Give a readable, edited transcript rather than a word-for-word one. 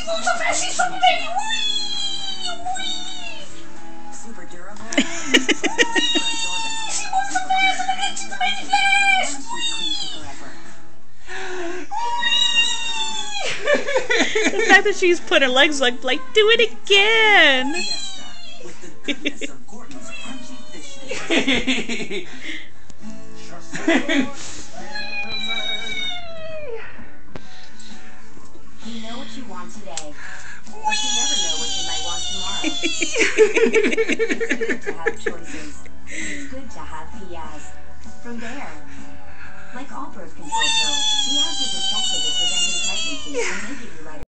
moves so fast, she's from a baby. Super durable. She moves so fast, and then she's the baby flash. The fact that she's put her legs like do it again. With the goodness of Gordon's crunchy fish sticks. You know what you want today, but you never know what you might want tomorrow. It's good to have choices. It's good to have Weeeee. From there, like all birth control pills, Weeeee is effective at preventing pregnancy and making